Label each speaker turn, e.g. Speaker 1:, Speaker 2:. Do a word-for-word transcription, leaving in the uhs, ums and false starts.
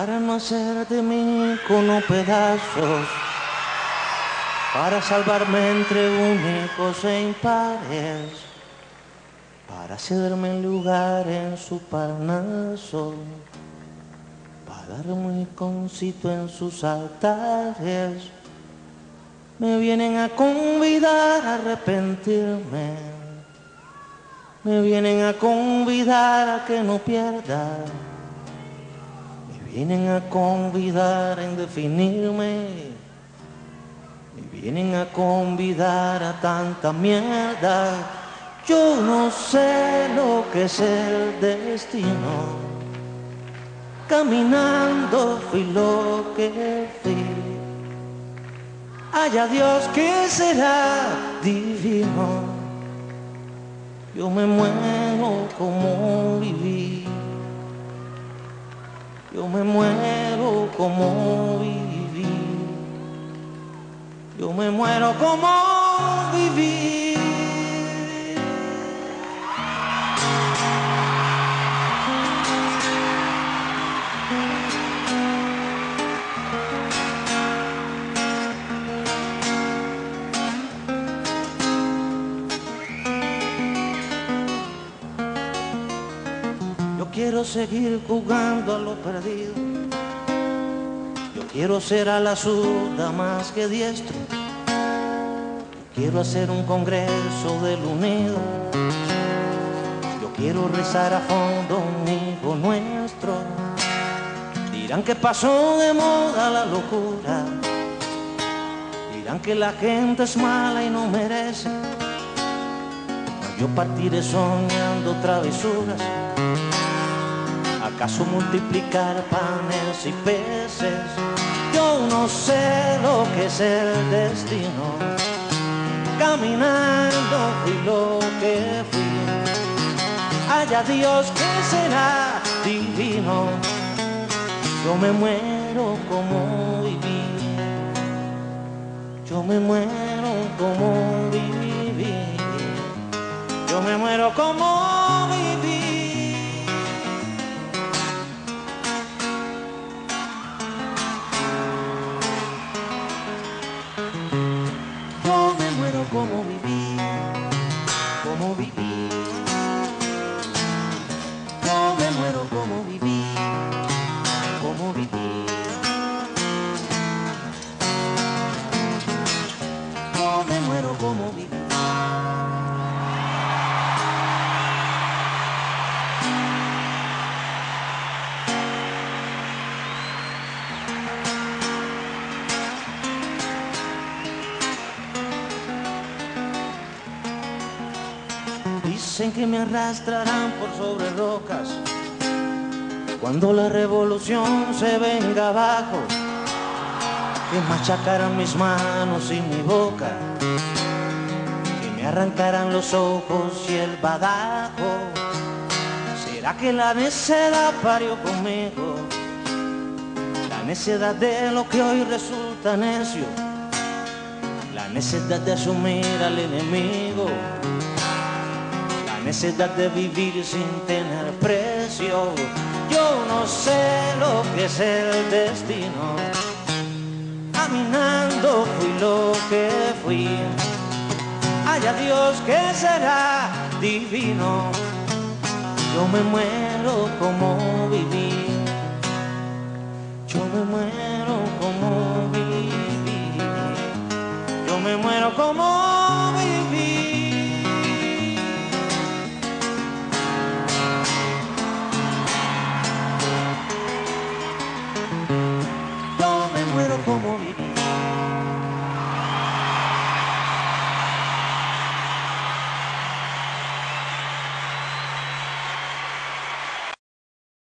Speaker 1: para no hacer de mí cono pedazos, para salvarme entre únicos e impares, para cederme lugar en su parnaso, para darme un iconcito en sus altares. Me vienen a convidar a arrepentirme, me vienen a convidar a que no pierda, me vienen a convidar a indefinirme, me vienen a convidar a tanta mierda. Yo no sé lo que es el destino, caminando fui lo que fui. Haya Dios que será divino, yo me muero como viví, yo me muero como viví, yo me muero como viví. Quiero seguir jugando a lo perdido, yo quiero ser a la zurda más que diestro, yo quiero hacer un congreso del unido, yo quiero rezar a fondo un hijo nuestro. Dirán que pasó de moda la locura, dirán que la gente es mala y no merece, yo partiré soñando travesuras. ¿Acaso multiplicar panes y peces? Yo no sé lo que es el destino, caminando fui lo que fui. Haya Dios que será divino, yo me muero como viví, yo me muero como viví, yo me muero como viví. Como viví, como viví, yo me muero como viví, como viví, yo me muero como viví. Dicen que me arrastrarán por sobre rocas cuando la revolución se venga abajo, que machacarán mis manos y mi boca, que me arrancarán los ojos y el badajo. ¿Será que la necedad parió conmigo? La necedad de lo que hoy resulta necio, la necedad de asumir al enemigo, la necesidad de vivir sin tener precio. Yo no sé lo que es el destino, caminando fui lo que fui. Haya Dios que será divino, yo me muero como viví, yo me muero como viví, yo me muero como